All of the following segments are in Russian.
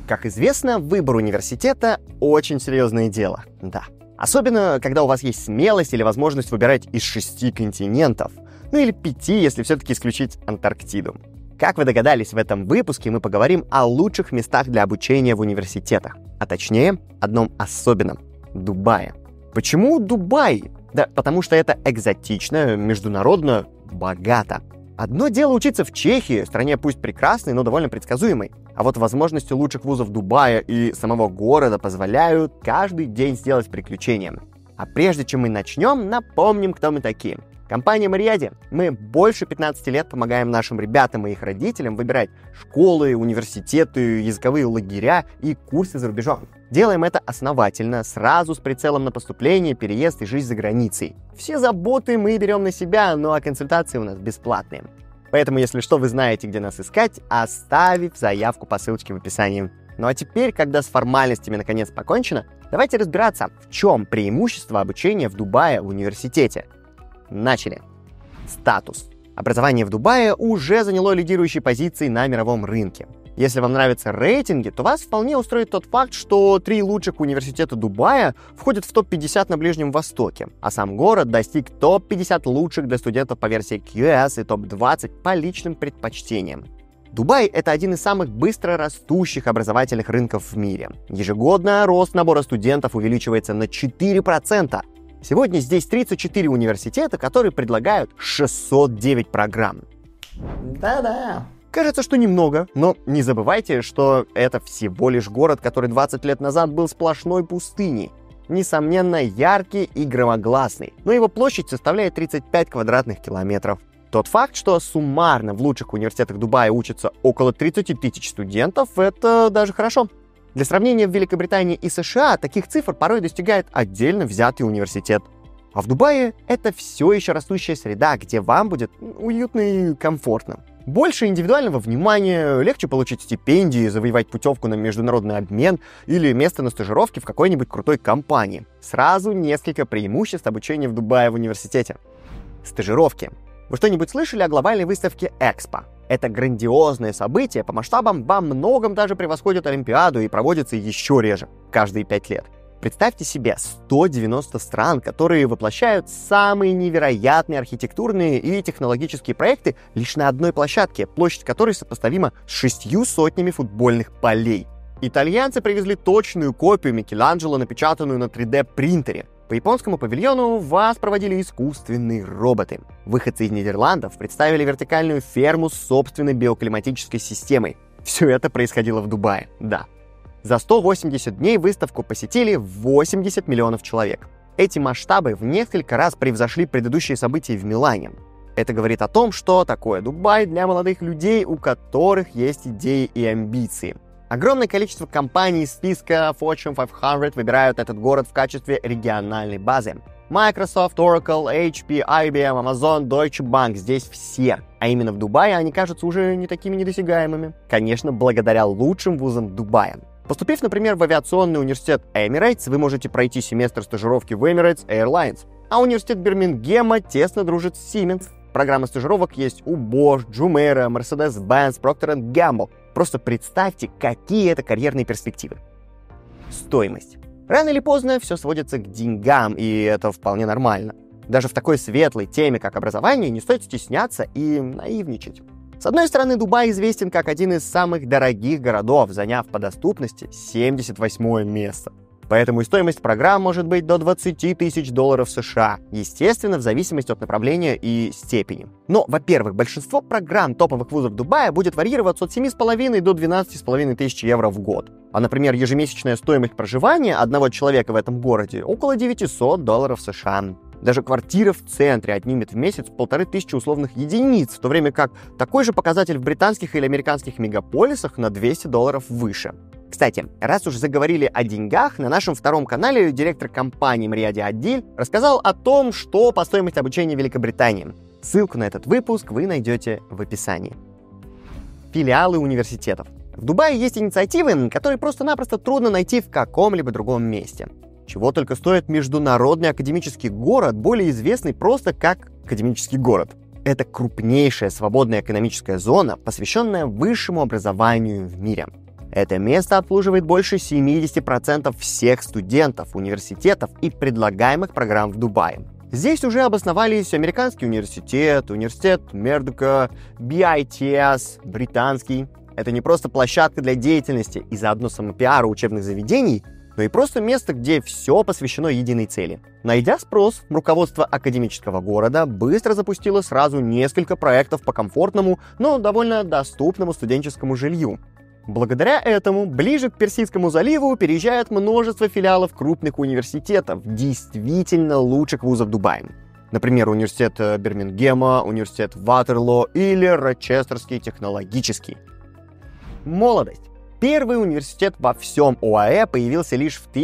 Как известно, выбор университета – очень серьезное дело, да. Особенно, когда у вас есть смелость или возможность выбирать из 6 континентов. Ну или 5, если все-таки исключить Антарктиду. Как вы догадались, в этом выпуске мы поговорим о лучших местах для обучения в университетах. А точнее, одном особенном – Дубае. Почему Дубай? Да потому что это экзотично, международно, богато. Одно дело учиться в Чехии, стране пусть прекрасной, но довольно предсказуемой. А вот возможности лучших вузов Дубая и самого города позволяют каждый день сделать приключения. А прежде чем мы начнем, напомним, кто мы такие. Компания Marriott. Мы больше 15 лет помогаем нашим ребятам и их родителям выбирать школы, университеты, языковые лагеря и курсы за рубежом. Делаем это основательно, сразу с прицелом на поступление, переезд и жизнь за границей. Все заботы мы берем на себя, ну а консультации у нас бесплатные. Поэтому, если что, вы знаете, где нас искать, оставив заявку по ссылочке в описании. Ну а теперь, когда с формальностями наконец покончено, давайте разбираться, в чем преимущество обучения в Дубае в университете. Начали. Статус. Образование в Дубае уже заняло лидирующие позиции на мировом рынке. Если вам нравятся рейтинги, то вас вполне устроит тот факт, что 3 лучших университета Дубая входят в топ-50 на Ближнем Востоке, а сам город достиг топ-50 лучших для студентов по версии QS и топ-20 по личным предпочтениям. Дубай — это один из самых быстро растущих образовательных рынков в мире. Ежегодно рост набора студентов увеличивается на 4%. Сегодня здесь 34 университета, которые предлагают 609 программ. Да-да. Кажется, что немного, но не забывайте, что это всего лишь город, который 20 лет назад был сплошной пустыней. Несомненно, яркий и громогласный, но его площадь составляет 35 квадратных километров. Тот факт, что суммарно в лучших университетах Дубая учатся около 30 тысяч студентов, это даже хорошо. Для сравнения, в Великобритании и США таких цифр порой достигает отдельно взятый университет. А в Дубае это все еще растущая среда, где вам будет уютно и комфортно. Больше индивидуального внимания, легче получить стипендии, завоевать путевку на международный обмен или место на стажировке в какой-нибудь крутой компании. Сразу несколько преимуществ обучения в Дубае в университете. Стажировки. Вы что-нибудь слышали о глобальной выставке Экспо? Это грандиозное событие, по масштабам во многом даже превосходит Олимпиаду и проводится еще реже, каждые 5 лет. Представьте себе 190 стран, которые воплощают самые невероятные архитектурные и технологические проекты лишь на одной площадке, площадь которой сопоставима с 6 сотнями футбольных полей. Итальянцы привезли точную копию Микеланджело, напечатанную на 3D-принтере. По японскому павильону вас проводили искусственные роботы. Выходцы из Нидерландов представили вертикальную ферму с собственной биоклиматической системой. Все это происходило в Дубае, да. За 180 дней выставку посетили 80 миллионов человек. Эти масштабы в несколько раз превзошли предыдущие события в Милане. Это говорит о том, что такое Дубай для молодых людей, у которых есть идеи и амбиции. Огромное количество компаний из списка Fortune 500 выбирают этот город в качестве региональной базы. Microsoft, Oracle, HP, IBM, Amazon, Deutsche Bank — здесь все. А именно в Дубае они кажутся уже не такими недосягаемыми. Конечно, благодаря лучшим вузам Дубая. Поступив, например, в авиационный университет Emirates, вы можете пройти семестр стажировки в Emirates Airlines. А университет Бирмингема тесно дружит с Siemens. Программа стажировок есть у Bosch, Jumeirah, Mercedes-Benz, Procter & Gamble. Просто представьте, какие это карьерные перспективы. Стоимость. Рано или поздно все сводится к деньгам, и это вполне нормально. Даже в такой светлой теме, как образование, не стоит стесняться и наивничать. С одной стороны, Дубай известен как один из самых дорогих городов, заняв по доступности 78-е место. Поэтому и стоимость программ может быть до $20 тысяч США, естественно, в зависимости от направления и степени. Но, во-первых, большинство программ топовых вузов Дубая будет варьироваться от 7,5 до 12,5 тысяч евро в год. А, например, ежемесячная стоимость проживания одного человека в этом городе около $900 США. Даже квартира в центре отнимет в месяц 1500 условных единиц, в то время как такой же показатель в британских или американских мегаполисах на $200 выше. Кстати, раз уж заговорили о деньгах, на нашем втором канале директор компании Marriott Adil рассказал о том, что по стоимости обучения в Великобритании. Ссылку на этот выпуск вы найдете в описании. Филиалы университетов. В Дубае есть инициативы, которые просто-напросто трудно найти в каком-либо другом месте. Чего только стоит международный академический город, более известный просто как академический город. Это крупнейшая свободная экономическая зона, посвященная высшему образованию в мире. Это место обслуживает больше 70% всех студентов, университетов и предлагаемых программ в Дубае. Здесь уже обосновались американский университет, университет Мердока, BITS, британский. Это не просто площадка для деятельности и заодно самопиара учебных заведений, но и просто место, где все посвящено единой цели. Найдя спрос, руководство академического города быстро запустило сразу несколько проектов по комфортному, но довольно доступному студенческому жилью. Благодаря этому ближе к Персидскому заливу переезжает множество филиалов крупных университетов, действительно лучших вузов Дубая. Например, университет Бирмингема, университет Ватерлоо или Рочестерский технологический. Молодость. Первый университет во всем ОАЭ появился лишь в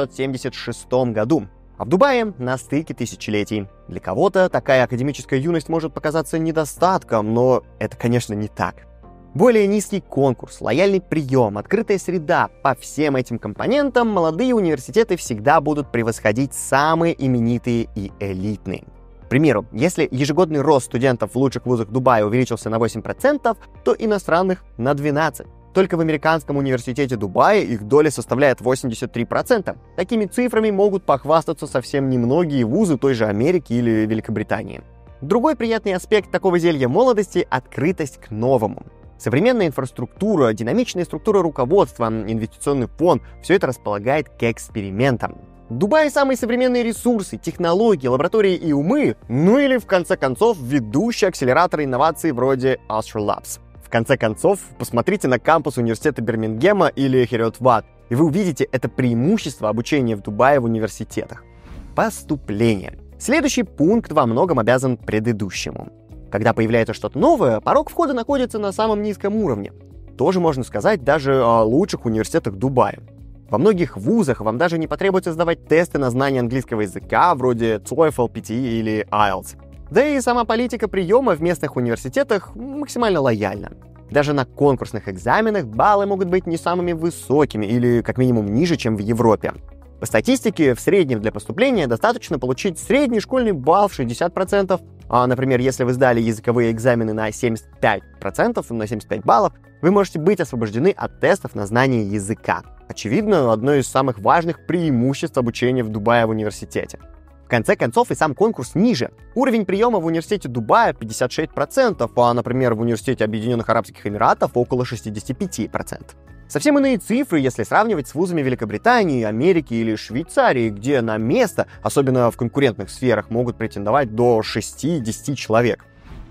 1976 году, а в Дубае на стыке тысячелетий. Для кого-то такая академическая юность может показаться недостатком, но это, конечно, не так. Более низкий конкурс, лояльный прием, открытая среда — по всем этим компонентам молодые университеты всегда будут превосходить самые именитые и элитные. К примеру, если ежегодный рост студентов в лучших вузах Дубая увеличился на 8%, то иностранных — на 12%. Только в американском университете Дубая их доля составляет 83%. Такими цифрами могут похвастаться совсем немногие вузы той же Америки или Великобритании. Другой приятный аспект такого зелья молодости — открытость к новому. Современная инфраструктура, динамичная структура руководства, инвестиционный фонд — все это располагает к экспериментам. В Дубае самые современные ресурсы, технологии, лаборатории и умы, ну или, в конце концов, ведущие акселераторы инноваций вроде Astro Labs. В конце концов, посмотрите на кампус университета Бирмингема или Херрот-Ват, и вы увидите это преимущество обучения в Дубае в университетах. Поступление. Следующий пункт во многом обязан предыдущему. Когда появляется что-то новое, порог входа находится на самом низком уровне. Тоже можно сказать даже о лучших университетах Дубая. Во многих вузах вам даже не потребуется сдавать тесты на знание английского языка, вроде TOEFL, PTE или IELTS. Да и сама политика приема в местных университетах максимально лояльна. Даже на конкурсных экзаменах баллы могут быть не самыми высокими или как минимум ниже, чем в Европе. По статистике, в среднем для поступления достаточно получить средний школьный балл в 60%, а, например, если вы сдали языковые экзамены на 75%, на 75 баллов, вы можете быть освобождены от тестов на знание языка. Очевидно, одно из самых важных преимуществ обучения в Дубае в университете. В конце концов, и сам конкурс ниже. Уровень приема в университете Дубая 56%, а, например, в университете Объединенных Арабских Эмиратов около 65%. Совсем иные цифры, если сравнивать с вузами Великобритании, Америки или Швейцарии, где на место, особенно в конкурентных сферах, могут претендовать до 6-10 человек.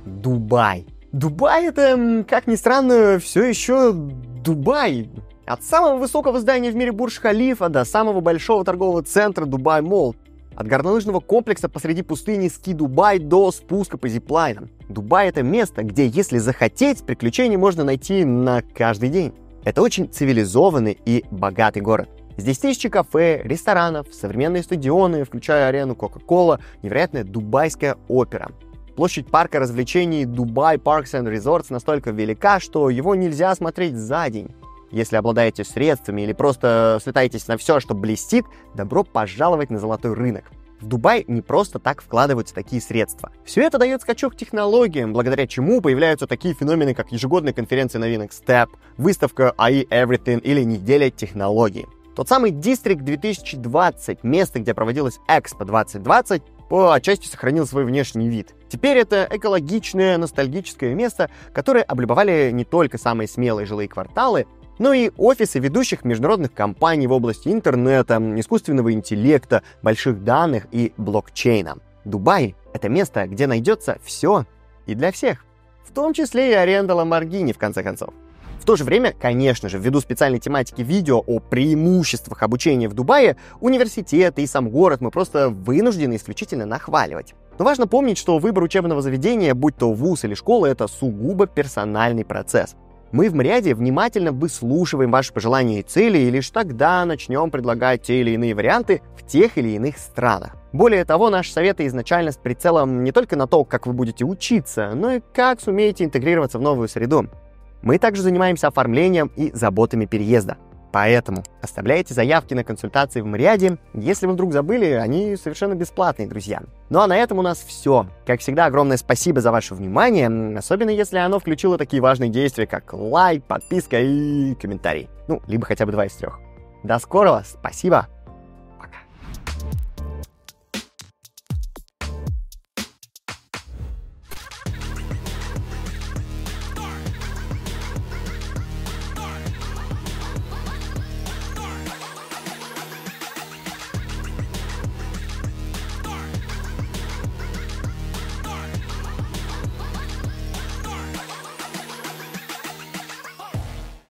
Дубай. Дубай — это, как ни странно, все еще Дубай. От самого высокого здания в мире Бурдж-Халифа до самого большого торгового центра Дубай-Молл. От горнолыжного комплекса посреди пустыни Ски-Дубай до спуска по зиплайнам. Дубай — это место, где, если захотеть, приключений можно найти на каждый день. Это очень цивилизованный и богатый город. Здесь тысячи кафе, ресторанов, современные стадионы, включая арену Coca-Cola, невероятная дубайская опера. Площадь парка развлечений Dubai Parks and Resorts настолько велика, что его нельзя смотреть за день. Если обладаете средствами или просто слетаетесь на все, что блестит, добро пожаловать на золотой рынок. В Дубай не просто так вкладываются такие средства. Все это дает скачок технологиям, благодаря чему появляются такие феномены, как ежегодная конференция новинок STEP, выставка AI Everything или неделя технологий. Тот самый District 2020, место, где проводилась Expo 2020, по отчасти сохранил свой внешний вид. Теперь это экологичное, ностальгическое место, которое облюбовали не только самые смелые жилые кварталы, но и офисы ведущих международных компаний в области интернета, искусственного интеллекта, больших данных и блокчейна. Дубай — это место, где найдется все и для всех, в том числе и аренда Lamborghini, в конце концов. В то же время, конечно же, ввиду специальной тематики видео о преимуществах обучения в Дубае, университеты и сам город мы просто вынуждены исключительно нахваливать. Но важно помнить, что выбор учебного заведения, будь то вуз или школа, это сугубо персональный процесс. Мы в Мариаде внимательно выслушиваем ваши пожелания и цели, и лишь тогда начнем предлагать те или иные варианты в тех или иных странах. Более того, наши советы изначально с прицелом не только на то, как вы будете учиться, но и как сумеете интегрироваться в новую среду. Мы также занимаемся оформлением и заботами переезда. Поэтому оставляйте заявки на консультации в Мриаде. Если вы вдруг забыли, они совершенно бесплатные, друзья. Ну а на этом у нас все. Как всегда, огромное спасибо за ваше внимание, особенно если оно включило такие важные действия, как лайк, подписка и комментарий. Ну, либо хотя бы 2 из 3. До скорого, спасибо!